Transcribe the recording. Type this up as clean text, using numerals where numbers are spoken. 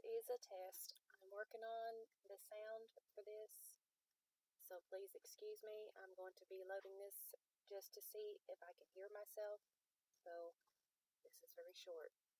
is a test. I'm working on the sound for this, so please excuse me. I'm going to be loading this just to see if I can hear myself, so this is very short.